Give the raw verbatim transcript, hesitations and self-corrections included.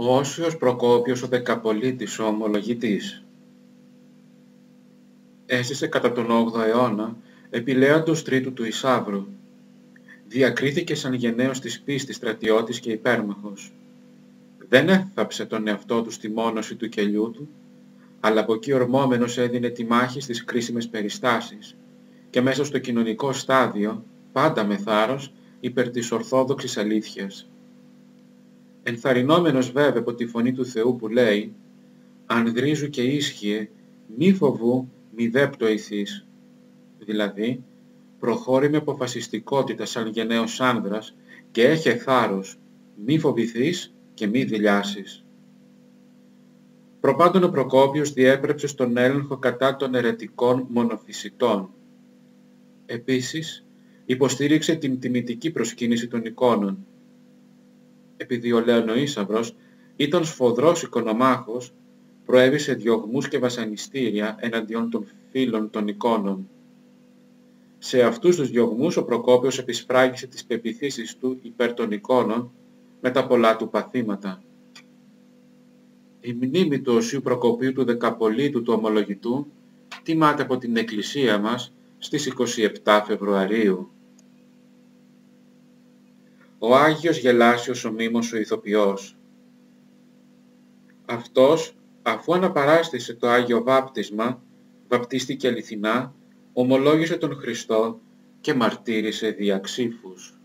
Ο Όσιος Προκόπιος ο Δεκαπολίτης ο ομολογητής έζησε κατά τον όγδοο αιώνα επί Λέοντος Τρίτου του Ισαύρου. Διακρίθηκε σαν γενναίος της πίστης στρατιώτης και υπέρμαχος. Δεν έθαψε τον εαυτό του στη μόνωση του κελιού του, αλλά από εκεί ορμόμενος έδινε τη μάχη στις κρίσιμες περιστάσεις και μέσα στο κοινωνικό στάδιο, πάντα με θάρρος, υπέρ της ορθόδοξης αλήθειας. Ενθαρρυνόμενος βέβαια από τη φωνή του Θεού που λέει «Αν γρίζου και ίσχυε, μη φοβού, μη δε πτωηθείς», δηλαδή προχώρη με αποφασιστικότητα σαν γενναίος άνδρας και έχε θάρρος, μη φοβηθείς και μη δειλιάσεις. Προπάντων ο Προκόπιος διέπρεψε στον έλεγχο κατά των αιρετικών μονοφυσιτών. Επίσης, υποστήριξε την τιμητική προσκύνηση των εικόνων. Επειδή ο Λέων-ο-Ίσαυρος ήταν σφοδρός εικονομάχος, προέβησε διωγμούς και βασανιστήρια εναντίον των φίλων των εικόνων. Σε αυτούς τους διωγμούς ο Προκόπιος επισπράγγισε τις πεποιθήσεις του υπέρ των εικόνων με τα πολλά του παθήματα. Η μνήμη του Οσίου Προκοπίου του Δεκαπολίτου του Ομολογητού τιμάται από την Εκκλησία μας στις είκοσι επτά Φεβρουαρίου. Ο Άγιος Γελάσιος ο Μήμος ο Ηθοποιός. Αυτός, αφού αναπαράστησε το Άγιο Βάπτισμα, βαπτίστηκε αληθινά, ομολόγησε τον Χριστό και μαρτύρησε δια ξύφους.